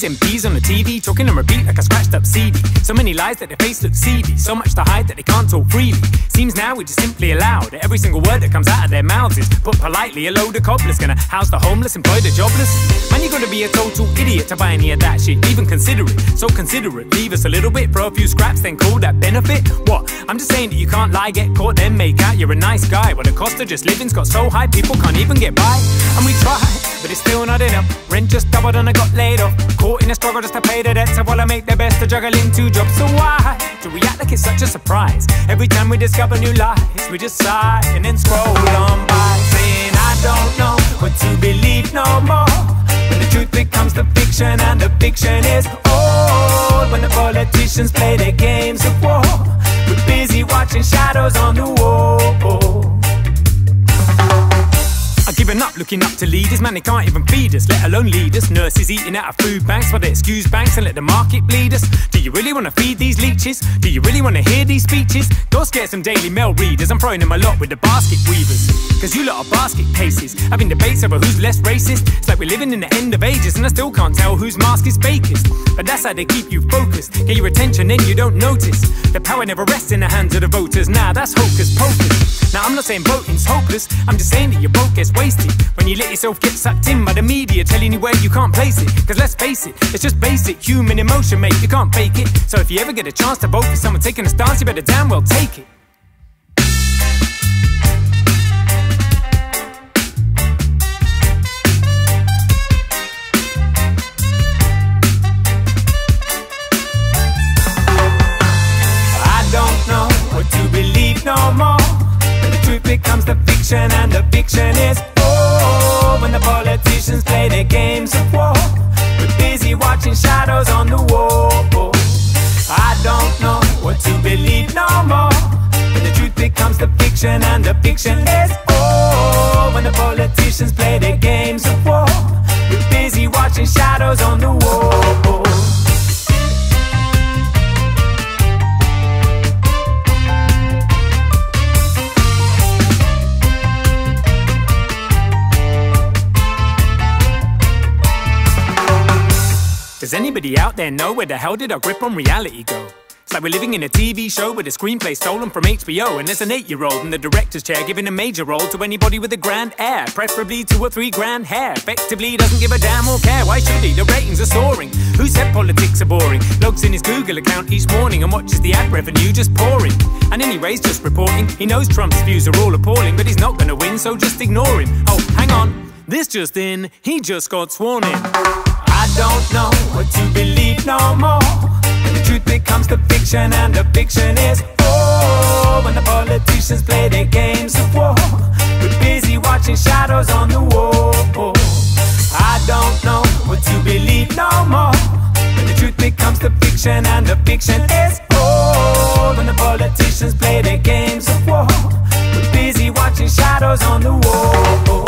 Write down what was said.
MPs on the TV, talking on repeat like a scratched up CD. So many lies that their face looks seedy, so much to hide that they can't talk freely. Seems now we just simply allow that every single word that comes out of their mouths is put politely. A load of cobblers gonna house the homeless, employ the jobless. Man, you gotta be a total idiot to buy any of that shit, even consider it. So considerate, leave us a little bit for a few scraps, then call that benefit. What? I'm just saying that you can't lie, get caught, then make out you're a nice guy. Well, the cost of just living's got so high, people can't even get by. And we try, but it's still not enough. Rent just doubled and I got laid off. Caught in a struggle just to pay the debts, while I make the best of juggling two jobs. So why do we act like it's such a surprise? Every time we discover new lies, we just sigh and then scroll on by, saying I don't know what to believe no more. When the truth becomes the fiction and the fiction is old. When the politicians play their games of war, we're busy watching shadows on the wall. I've given up looking up to leaders, man, they can't even feed us, let alone lead us. Nurses eating out of food banks while they excuse banks and let the market bleed us. Do you really want to feed these leeches? Do you really want to hear these speeches? Go scare some Daily Mail readers, I'm throwing them a lot with the basket weavers. Cause you lot are basket cases, having debates over who's less racist. It's like we're living in the end of ages and I still can't tell whose mask is fakest. But that's how they keep you focused, get your attention then you don't notice. The power never rests in the hands of the voters, nah, that's hocus pocus. Now I'm not saying voting's hopeless, I'm just saying that your vote gets wasted when you let yourself get sucked in by the media telling you where you can't place it. Cause let's face it, it's just basic human emotion, mate, you can't fake it. So if you ever get a chance to vote for someone taking a stance, you better damn well take it. I don't know what to believe no more. When the truth becomes the fiction and the fiction is old. When the politicians play their games of war, we're busy watching shadows on the wall. I don't know what to believe no more. When the truth becomes the fiction and the fiction is old. When the politicians play their games of war, we're busy watching shadows on the wall. Does anybody out there know where the hell did our grip on reality go? It's like we're living in a TV show with a screenplay stolen from HBO, and there's an 8-year-old in the director's chair giving a major role to anybody with a grand air, preferably 2 or 3 grand hair. Effectively doesn't give a damn or care, why should he? The ratings are soaring. Who said politics are boring? Logs in his Google account each morning and watches the ad revenue just pouring. And anyways, just reporting, he knows Trump's views are all appalling, but he's not gonna win, so just ignore him. Oh, hang on, this just in, he just got sworn in. I don't know what to believe no more. When the truth becomes the fiction and the fiction is old. When the politicians play their games of war, we're busy watching shadows on the wall. I don't know what to believe no more. When the truth becomes the fiction and the fiction is old. When the politicians play their games of war, we're busy watching shadows on the wall.